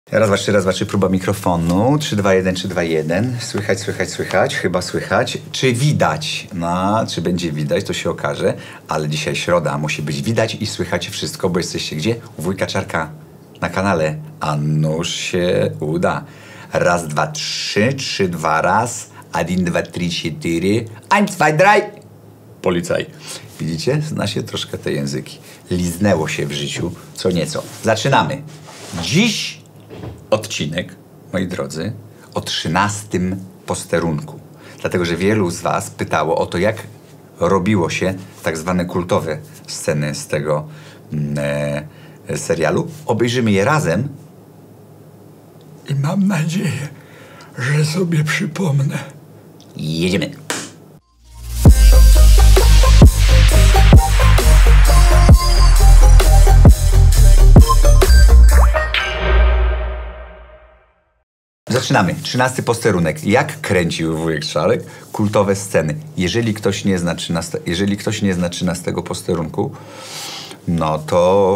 Raz, dwa, trzy, próba mikrofonu. 3, 2, 1, 3, 2, 1. Słychać, chyba słychać. Czy widać? No, czy będzie widać, to się okaże. Ale dzisiaj środa, musi być widać i słychać wszystko, bo jesteście gdzie? U wujka Czarka na kanale. A nuż się uda. Raz, dwa, trzy, 3, 2, raz. 1, 2, 3, 4. 1, 2, 3. Policaj. Widzicie? Zna się troszkę te języki. Liznęło się w życiu co nieco. Zaczynamy. Dziś odcinek, moi drodzy, o 13 posterunku. Dlatego, że wielu z was pytało o to, jak robiło się tak zwane kultowe sceny z tego serialu. Obejrzymy je razem. I mam nadzieję, że sobie przypomnę. Jedziemy. Zaczynamy. 13 posterunek. Jak kręcił wujek Czarek kultowe sceny. Jeżeli ktoś nie zna 13 posterunku, no to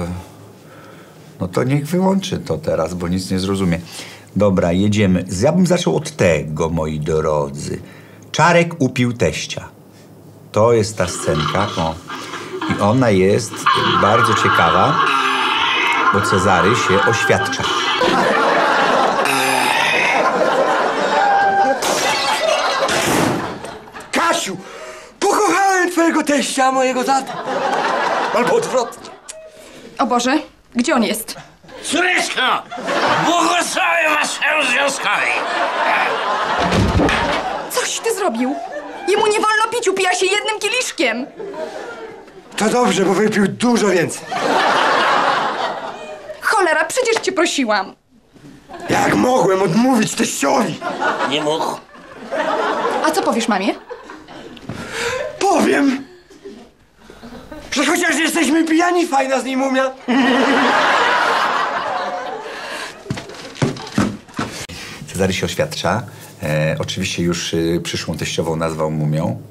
niech wyłączy to teraz, bo nic nie zrozumie. Dobra, jedziemy. Ja bym zaczął od tego, moi drodzy. Czarek upił teścia. To jest ta scenka. O. I ona jest bardzo ciekawa, bo Cezary się oświadcza. Kasiu, pokochałem twojego teścia, a mojego tata. Albo odwrotnie. O Boże, gdzie on jest? Córeczko, błogosławię waszemu związkowi. Coś ty zrobił? Jemu nie wolno pić, upija się jednym kieliszkiem. To dobrze, bo wypił dużo więcej. Cholera, przecież cię prosiłam. Jak mogłem odmówić teściowi? Nie mógł. A co powiesz mamie? Powiem, że chociaż jesteśmy pijani, fajna z nim umia. Cezary się oświadcza. Oczywiście już przyszłą teściową nazwał mumią.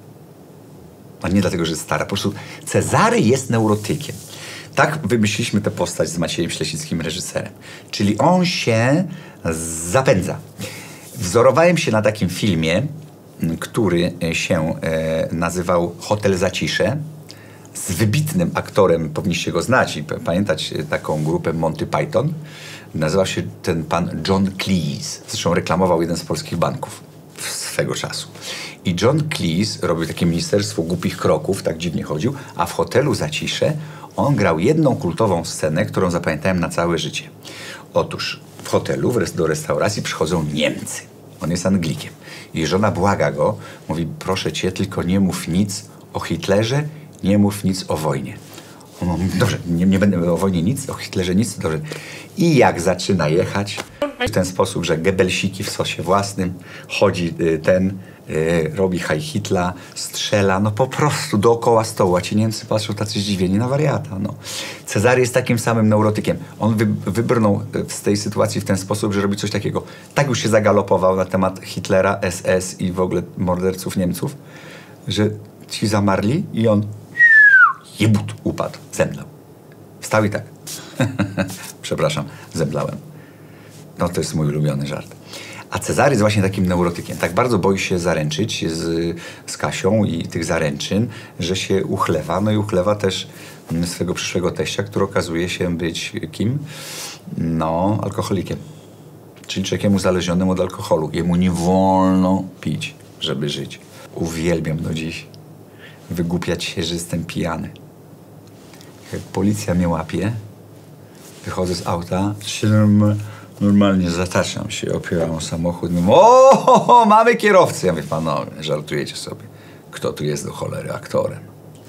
A nie dlatego, że jest stara. Po prostu Cezary jest neurotykiem. Tak wymyśliliśmy tę postać z Maciejem Ślesickim, reżyserem. Czyli on się zapędza. Wzorowałem się na takim filmie, który się nazywał Hotel Zacisze, z wybitnym aktorem, powinniście go znać i pamiętać taką grupę Monty Python. Nazywał się ten pan John Cleese. Zresztą reklamował jeden z polskich banków swego czasu. I John Cleese robił takie ministerstwo głupich kroków, tak dziwnie chodził, a w Hotelu Zacisze on grał jedną kultową scenę, którą zapamiętałem na całe życie. Otóż w hotelu, do restauracji przychodzą Niemcy. On jest Anglikiem. I żona błaga go, mówi, proszę cię, tylko nie mów nic o Hitlerze, nie mów nic o wojnie. On mówi, dobrze, nie będę o wojnie nic, o Hitlerze nic, dobrze. I jak zaczyna jechać, w ten sposób, że Gebelsiki w sosie własnym, chodzi robi Heil Hitler, strzela, no po prostu dookoła stołu, a ci Niemcy patrzą tacy zdziwieni na wariata, no. Cezary jest takim samym neurotykiem. On wybrnął z tej sytuacji w ten sposób, że robi coś takiego. Tak już się zagalopował na temat Hitlera, SS i w ogóle morderców Niemców, że ci zamarli i on jebut upadł, zemdlał. Wstał i tak. Przepraszam, zemdlałem. No to jest mój ulubiony żart. A Cezary jest właśnie takim neurotykiem. Tak bardzo boi się zaręczyć z Kasią i tych zaręczyn, że się uchlewa. No i uchlewa też swego przyszłego teścia, który okazuje się być kim? No, alkoholikiem. Czyli człowiekiem uzależnionym od alkoholu. Jemu nie wolno pić, żeby żyć. Uwielbiam do dziś wygłupiać się, że jestem pijany. Jak policja mnie łapie, wychodzę z auta, normalnie zataczam się, opieram o samochód, mówię, o, mamy kierowcę. Ja mówię, panowie, żartujecie sobie. Kto tu jest do cholery aktorem?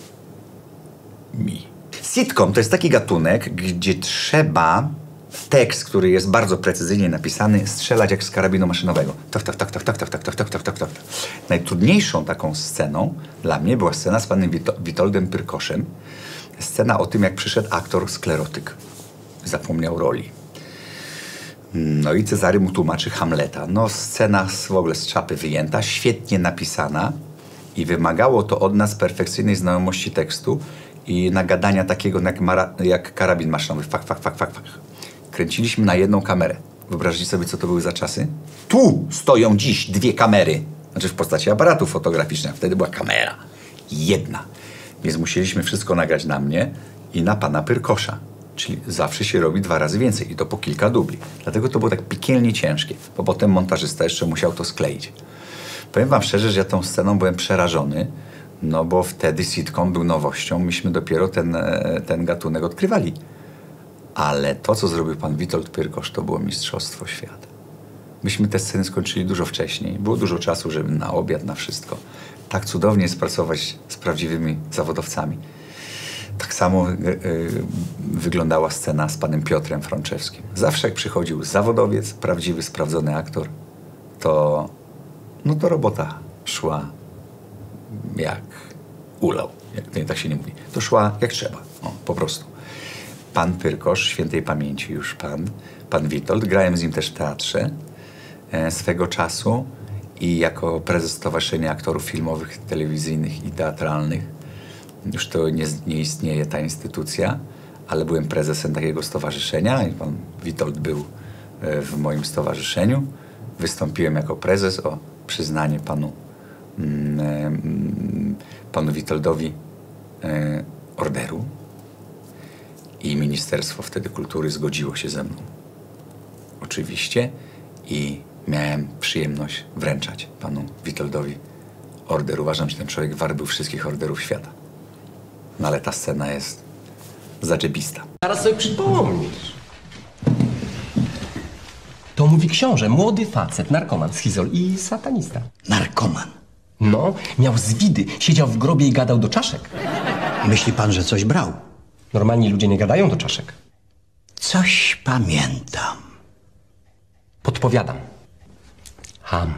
Mi. Sitcom to jest taki gatunek, gdzie trzeba tekst, który jest bardzo precyzyjnie napisany, strzelać jak z karabinu maszynowego. Tak, tak, tak, tak, tak, tak, tak, tak, tak, tak, tak, tak. Najtrudniejszą taką sceną dla mnie była scena z panem Witoldem Pyrkoszem. Scena o tym, jak przyszedł aktor sklerotyk. Zapomniał roli. No i Cezary mu tłumaczy Hamleta. No scena w ogóle z czapy wyjęta, świetnie napisana i wymagało to od nas perfekcyjnej znajomości tekstu i nagadania takiego jak karabin maszynowy. Fak, fak, fak, fak, fak. Kręciliśmy na jedną kamerę. Wyobraźcie sobie, co to były za czasy? Tu stoją dziś 2 kamery. Znaczy w postaci aparatu fotograficznego. Wtedy była kamera. Jedna. Więc musieliśmy wszystko nagrać na mnie i na pana Pyrkosza. Czyli zawsze się robi 2 razy więcej. I to po kilka dubli. Dlatego to było tak piekielnie ciężkie. Bo potem montażysta jeszcze musiał to skleić. Powiem wam szczerze, że ja tą sceną byłem przerażony. No bo wtedy sitcom był nowością. Myśmy dopiero ten gatunek odkrywali. Ale to, co zrobił pan Witold Pyrkosz, to było mistrzostwo świata. Myśmy te sceny skończyli dużo wcześniej. Było dużo czasu, żeby na obiad, na wszystko. Tak cudownie jest pracować z prawdziwymi zawodowcami. Tak samo wyglądała scena z panem Piotrem Frączewskim. Zawsze jak przychodził zawodowiec, prawdziwy, sprawdzony aktor, to robota szła jak ulał. Tak się nie mówi. To szła jak trzeba. O, po prostu. Pan Pyrkosz, świętej pamięci już pan Witold. Grałem z nim też w teatrze swego czasu i jako prezes Stowarzyszenia Aktorów Filmowych, Telewizyjnych i Teatralnych. Już to nie istnieje ta instytucja, ale byłem prezesem takiego stowarzyszenia i pan Witold był w moim stowarzyszeniu. Wystąpiłem jako prezes o przyznanie panu Witoldowi orderu. I Ministerstwo wtedy Kultury zgodziło się ze mną. Oczywiście. I miałem przyjemność wręczać panu Witoldowi order. Uważam, że ten człowiek wart był wszystkich orderów świata. No ale ta scena jest zaczepista. Zaraz sobie przypomnisz. To mówi książę, młody facet, narkoman, schizol i satanista. Narkoman. No, miał zwidy, siedział w grobie i gadał do czaszek. Myśli pan, że coś brał? Normalni ludzie nie gadają do czaszek. Coś pamiętam. Podpowiadam. Ham.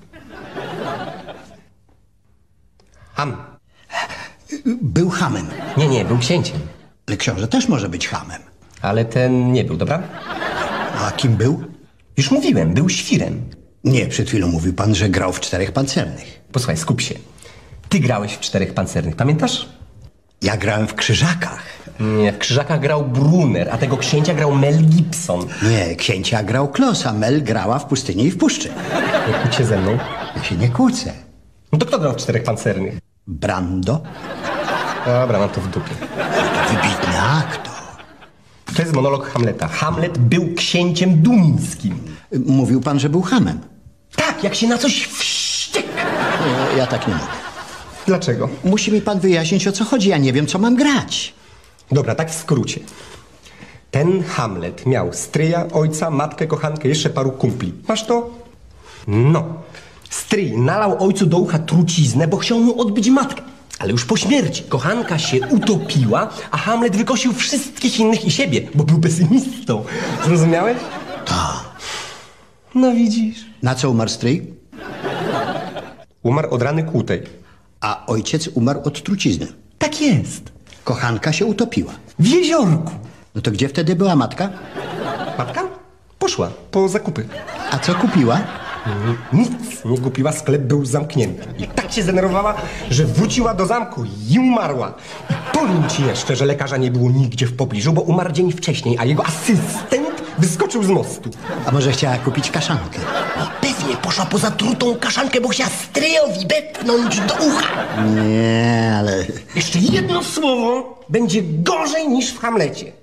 Ham. Był chamem. Nie, był księciem. Ale książę też może być chamem. Ale ten nie był, dobra? A kim był? Już mówiłem, był świrem. Nie, przed chwilą mówił pan, że grał w 4 pancernych. Posłuchaj, skup się. Ty grałeś w 4 pancernych, pamiętasz? Ja grałem w Krzyżakach. Nie, w Krzyżakach grał Brunner, a tego księcia grał Mel Gibson. Nie, księcia grał Klos, a Mel grała w Pustyni i w Puszczy. Nie kłóć się ze mną. Ja się nie kłócę. No to kto grał w 4 pancernych? Brando? Dobra, mam to w dupie. Wybitny aktor. To jest monolog Hamleta. Hamlet był księciem duńskim. Mówił pan, że był chamem. Tak, jak się na coś wściekł. Ja tak nie mogę. Dlaczego? Musi mi pan wyjaśnić, o co chodzi. Ja nie wiem, co mam grać. Dobra, tak w skrócie. Ten Hamlet miał stryja, ojca, matkę, kochankę, jeszcze paru kumpli. Masz to? No. Stryj nalał ojcu do ucha truciznę, bo chciał mu odbić matkę. Ale już po śmierci kochanka się utopiła, a Hamlet wykosił wszystkich innych i siebie, bo był pesymistą. Zrozumiałeś? Tak. No widzisz. Na co umarł stryj? Umarł od rany kłutej. A ojciec umarł od trucizny. Tak jest. Kochanka się utopiła. W jeziorku. No to gdzie wtedy była matka? Matka? Poszła po zakupy. A co kupiła? Nic nie kupiła, sklep był zamknięty. I tak się zdenerwowała, że wróciła do zamku i umarła. I powiem ci jeszcze, że lekarza nie było nigdzie w pobliżu, bo umarł dzień wcześniej, a jego asystent wyskoczył z mostu. A może chciała kupić kaszankę? No pewnie poszła po zatrutą kaszankę, bo chciała stryjowi wepchnąć do ucha. Nie, ale... Jeszcze jedno słowo będzie gorzej niż w Hamlecie.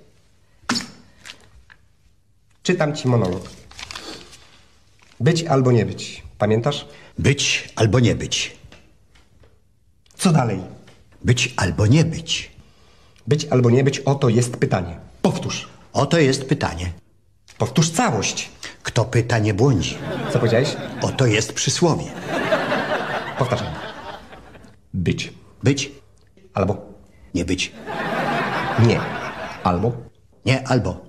Czytam ci monolog. Być albo nie być. Pamiętasz? Być albo nie być. Co dalej? Być albo nie być. Być albo nie być, oto jest pytanie. Powtórz. Oto jest pytanie. Powtórz całość. Kto pyta, nie błądzi. Co powiedziałeś? Oto jest przysłowie. Powtarzam. Być. Być, Albo nie być. nie. Albo Nie albo.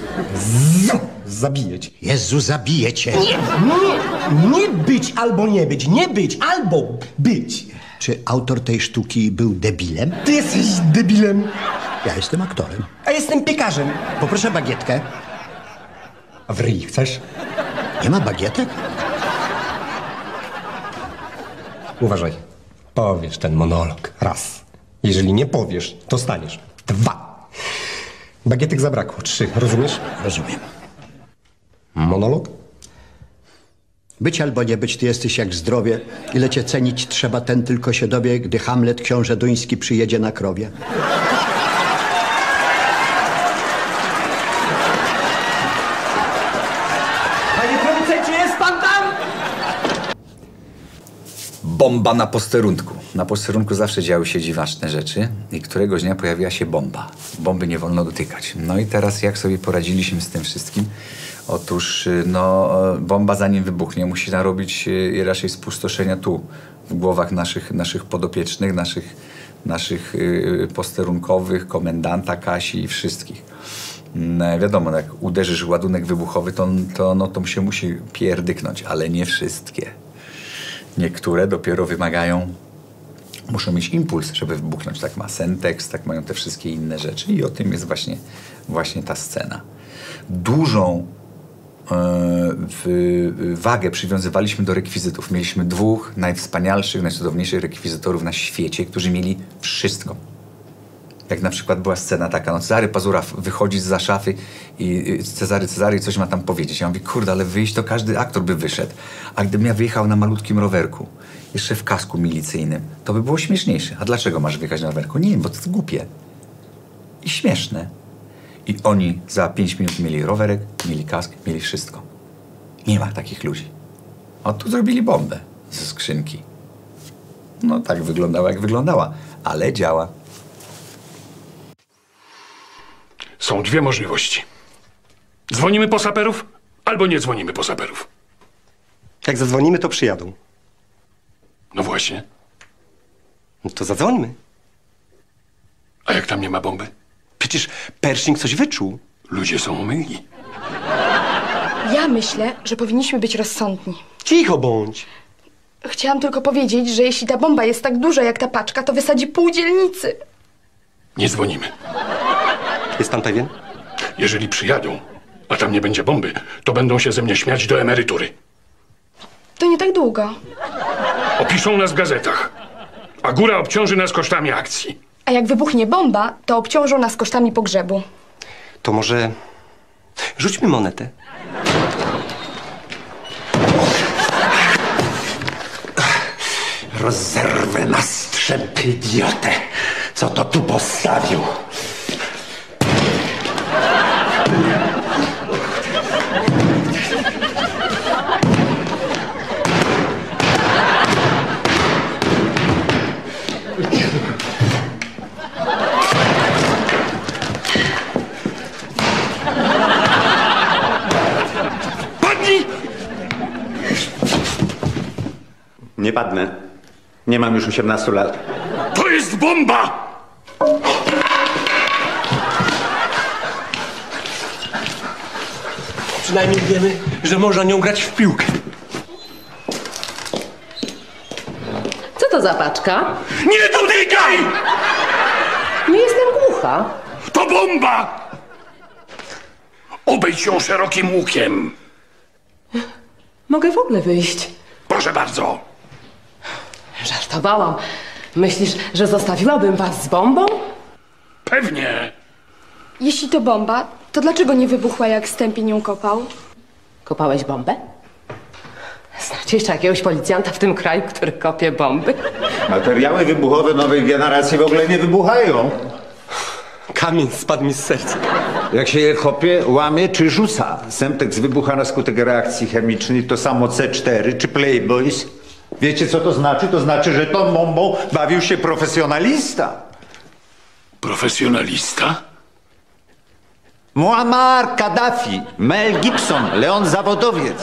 zabiję cię. Jezu, zabiję cię. Nie być albo nie być. Nie być albo być. Czy autor tej sztuki był debilem? Ty jesteś debilem, Ja jestem aktorem. a jestem piekarzem. Poproszę bagietkę. A w ryj chcesz? Nie ma bagietek? Uważaj. Powiesz ten monolog. Raz. Jeżeli nie powiesz, to staniesz. 2. Bagietek zabrakło. 3. Rozumiesz? Rozumiem. Monolog? Być albo nie być, ty jesteś jak zdrowie. Ile cię cenić trzeba, ten tylko się dowie, gdy Hamlet, książę duński, przyjedzie na krowie. Panie producencie, jest pan tam? Bomba na posterunku. Na posterunku zawsze działy się dziwaczne rzeczy i któregoś dnia pojawiła się bomba. Bomby nie wolno dotykać. No i teraz jak sobie poradziliśmy z tym wszystkim? Otóż no, bomba zanim wybuchnie musi narobić raczej spustoszenia tu, w głowach naszych podopiecznych, naszych posterunkowych, komendanta Kasi i wszystkich. Wiadomo, jak uderzysz w ładunek wybuchowy, to się musi pierdyknąć, ale nie wszystkie. Niektóre dopiero muszą mieć impuls, żeby wybuchnąć. Tak ma Sentex, tak mają te wszystkie inne rzeczy i o tym jest właśnie ta scena. Dużą wagę przywiązywaliśmy do rekwizytów. Mieliśmy 2 najwspanialszych, najcudowniejszych rekwizytorów na świecie, którzy mieli wszystko. Jak na przykład była scena taka, no Cezary Pazura wychodzi zza szafy i Cezary coś ma tam powiedzieć. Ja mówię, kurde, ale wyjść to każdy aktor by wyszedł. A gdybym ja wyjechał na malutkim rowerku, jeszcze w kasku milicyjnym, to by było śmieszniejsze. A dlaczego masz wyjechać na rowerku? Nie wiem, bo to jest głupie. I śmieszne. I oni za 5 minut mieli rowerek, mieli kask, mieli wszystko. Nie ma takich ludzi. A tu zrobili bombę ze skrzynki. No tak wyglądała, jak wyglądała, ale działa. Są 2 możliwości. Dzwonimy po saperów, albo nie dzwonimy po saperów. Jak zadzwonimy, to przyjadą. No właśnie. No to zadzwońmy. A jak tam nie ma bomby? Przecież Pershing coś wyczuł. Ludzie są umylni. Ja myślę, że powinniśmy być rozsądni. Cicho bądź. Chciałam tylko powiedzieć, że jeśli ta bomba jest tak duża jak ta paczka, to wysadzi pół dzielnicy. Nie dzwonimy. Jest pan pewien? Jeżeli przyjadą, a tam nie będzie bomby, to będą się ze mnie śmiać do emerytury. To nie tak długo. Opiszą nas w gazetach, a góra obciąży nas kosztami akcji. A jak wybuchnie bomba, to obciążą nas kosztami pogrzebu. To może rzućmy monetę. Rozerwę na strzępy idiotę, co to tu postawił. Padnij! Nie padnę. Nie mam już 18 lat. To jest bomba! Przynajmniej wiemy, że można nią grać w piłkę. Co to za paczka? Nie dotykaj! Nie jestem głucha. To bomba! Obejdź ją szerokim łukiem. Mogę w ogóle wyjść. Proszę bardzo. Żartowałam. Myślisz, że zostawiłabym was z bombą? Pewnie. Jeśli to bomba, to dlaczego nie wybuchła, jak Stępień ją kopał? Kopałeś bombę? Znacie jeszcze jakiegoś policjanta w tym kraju, który kopie bomby? Materiały wybuchowe nowej generacji w ogóle nie wybuchają. Kamień spadł mi z serca. Jak się je kopie, łamie czy rzuca. Semtex wybucha na skutek reakcji chemicznej, to samo C4 czy Playboys. Wiecie, co to znaczy? To znaczy, że tą bombą bawił się profesjonalista. Profesjonalista? Muammar Kaddafi, Mel Gibson, Leon Zawodowiec.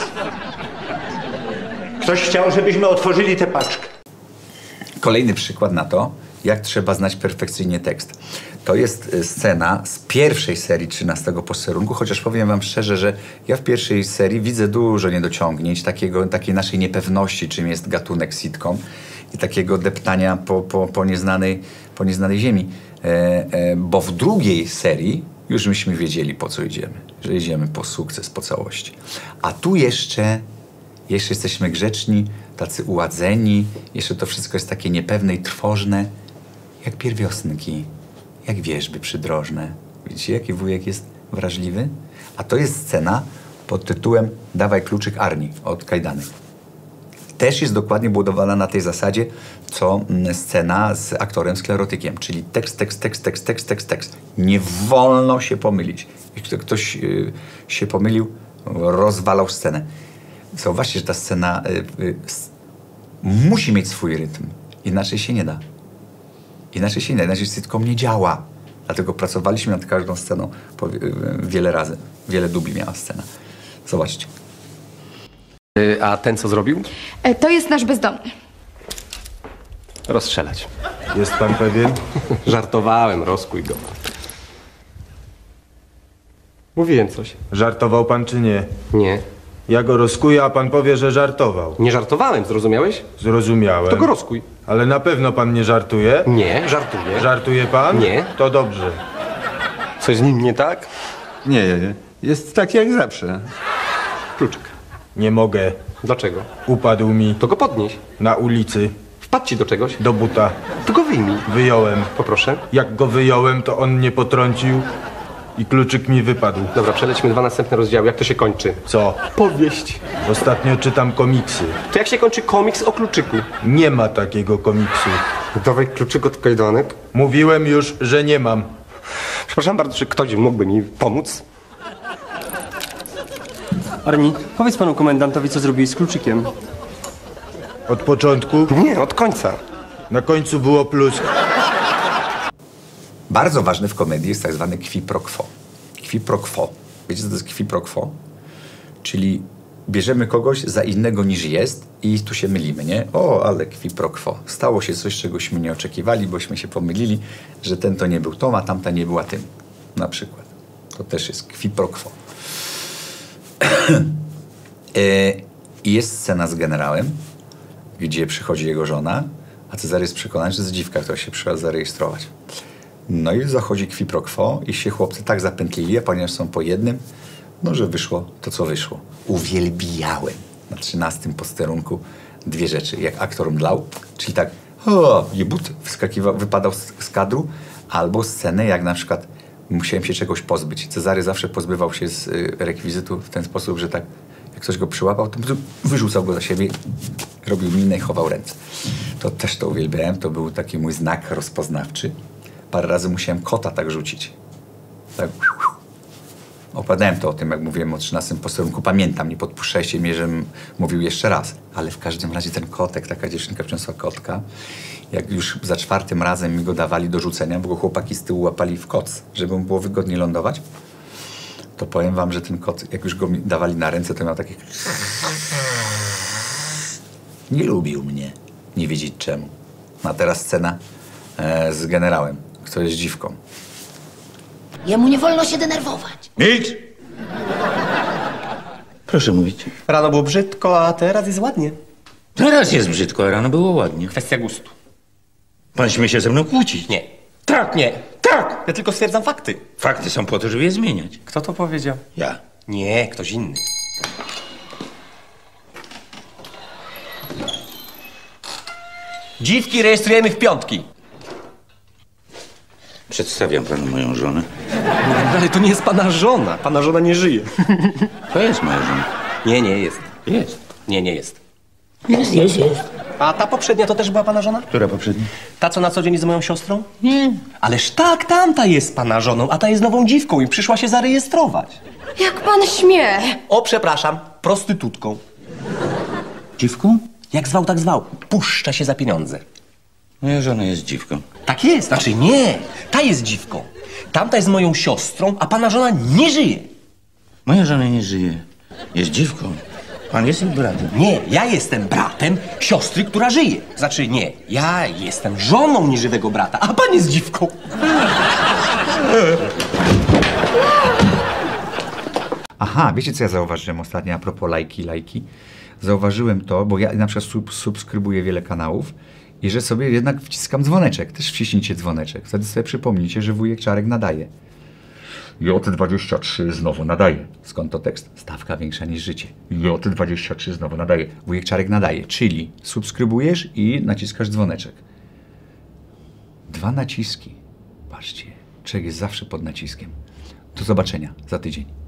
Ktoś chciał, żebyśmy otworzyli tę paczkę. Kolejny przykład na to, jak trzeba znać perfekcyjnie tekst. To jest scena z pierwszej serii 13 posterunku, chociaż powiem wam szczerze, że ja w pierwszej serii widzę dużo niedociągnięć, takiej naszej niepewności, czym jest gatunek sitcom i takiego deptania po nieznanej ziemi. Bo w drugiej serii już myśmy wiedzieli, po co idziemy. Że idziemy po sukces, po całości. A tu jeszcze jesteśmy grzeczni, tacy uładzeni, jeszcze to wszystko jest takie niepewne i trwożne, jak pierwiosnki, jak wierzby przydrożne. Widzicie, jaki wujek jest wrażliwy? A to jest scena, pod tytułem Dawaj kluczyk Arni od Kajdanek. Też jest dokładnie budowana na tej zasadzie, co scena z aktorem sklerotykiem, czyli tekst. Nie wolno się pomylić. Jeśli ktoś się pomylił, rozwalał scenę. Zauważcie, że ta scena musi mieć swój rytm. Inaczej się nie da. Inaczej sitcom nie działa. Dlatego pracowaliśmy nad każdą sceną wiele razy. Wiele dubli miała scena. Zobaczcie. A ten co zrobił? To jest nasz bezdomny. Rozstrzelać. Jest pan pewien? Żartowałem, rozkuj go. Mówiłem coś. Żartował pan czy nie? Nie. Ja go rozkuję, a pan powie, że żartował. Nie żartowałem, zrozumiałeś? Zrozumiałem. To go rozkuj. Ale na pewno pan nie żartuje? Nie, żartuję. Żartuje pan? Nie. To dobrze. Coś z nim nie tak? Nie, jest tak jak zawsze. Kluczyk. Nie mogę. Dlaczego? Upadł mi. To go podnieś. Na ulicy. Wpadł ci do czegoś. Do buta. To go wyjmij. Wyjąłem. Poproszę. Jak go wyjąłem, to on mnie potrącił i kluczyk mi wypadł. Dobra, przelećmy 2 następne rozdziały. Jak to się kończy? Co? Powieść. Ostatnio czytam komiksy. To jak się kończy komiks o kluczyku? Nie ma takiego komiksu. Dawaj kluczyk od Kajdanek. Mówiłem już, że nie mam. Przepraszam bardzo, czy ktoś mógłby mi pomóc? Arni, powiedz panu komendantowi, co zrobiłeś z kluczykiem. Od początku? Nie, od końca. Na końcu było plus. Bardzo ważny w komedii jest tak zwany qui pro quo. Qui pro quo. Wiecie, co to jest qui pro quo? Czyli bierzemy kogoś za innego niż jest i tu się mylimy, nie? O, ale qui pro quo. Stało się coś, czegośmy nie oczekiwali, bośmy się pomylili, że ten to nie był tą, a tamta nie była tym. Na przykład. To też jest qui pro quo. I jest scena z generałem, gdzie przychodzi jego żona, a Cezary jest przekonany, że to jest dziwka, która się przyszła zarejestrować. No i zachodzi qui pro quo i się chłopcy tak zapętlili, a ponieważ są po jednym, no że wyszło to, co wyszło. Uwielbiałem na 13 posterunku 2 rzeczy. Jak aktor mdlał, czyli tak jebut wypadał z kadru, albo scenę, jak na przykład musiałem się czegoś pozbyć. Cezary zawsze pozbywał się z rekwizytu w ten sposób, że tak jak ktoś go przyłapał, to wyrzucał go za siebie, robił minę i chował ręce. To też to uwielbiałem, to był taki mój znak rozpoznawczy. Parę razy musiałem kota tak rzucić. Tak. Opowiadałem to o tym, jak mówiłem o 13 posterunku. Pamiętam, nie podpuszczajcie mnie, żebym mówił jeszcze raz. Ale w każdym razie ten kotek, taka dziewczynka przyniosła kotka. Jak już za 4. razem mi go dawali do rzucenia, bo go chłopaki z tyłu łapali w koc, żeby mu było wygodnie lądować, to powiem wam, że ten kot, jak już go mi dawali na ręce, to miał takie... Nie lubił mnie. Nie wiedzieć czemu. A teraz scena z generałem, kto jest dziwką. Jemu nie wolno się denerwować. Milcz! Proszę mówić. Rano było brzydko, a teraz jest ładnie. Teraz jest brzydko, a rano było ładnie. Kwestia gustu. Pan śmie się ze mną kłócić. Nie. Tak. Nie. Tak. Ja tylko stwierdzam fakty. Fakty są po to, żeby je zmieniać. Kto to powiedział? Ja. Nie, ktoś inny. Dziwki rejestrujemy w piątki. Przedstawiam panu moją żonę. Ale to nie jest pana żona. Pana żona nie żyje. To jest moja żona. Nie, nie jest. Jest. Nie, nie jest. Jest. A ta poprzednia to też była pana żona? Która poprzednia? Ta, co na co dzień jest z moją siostrą? Nie. Ależ tak, tamta jest pana żoną, a ta jest nową dziwką i przyszła się zarejestrować. Jak pan śmie? O, przepraszam, prostytutką. Dziwką? Jak zwał, tak zwał. Puszcza się za pieniądze. Moja żona jest dziwką. Tak jest, znaczy nie. Ta jest dziwką. Tamta jest moją siostrą, a pana żona nie żyje. Moja żona nie żyje. Jest dziwką. Pan jest jej bratem. Nie, ja jestem bratem siostry, która żyje. Znaczy nie, ja jestem żoną nieżywego brata, a pan jest dziwką. Aha, wiecie co ja zauważyłem ostatnio a propos lajki? Zauważyłem to, bo ja na przykład subskrybuję wiele kanałów i że sobie jednak wciskam dzwoneczek. Też wciśnijcie dzwoneczek. Wtedy sobie przypomnijcie, że wujek Czarek nadaje. J23 znowu nadaje. Skąd to tekst? Stawka większa niż życie. J23 znowu nadaje. Wujek Czarek nadaje. Czyli subskrybujesz i naciskasz dzwoneczek. 2 naciski. Patrzcie, człowiek jest zawsze pod naciskiem. Do zobaczenia za tydzień.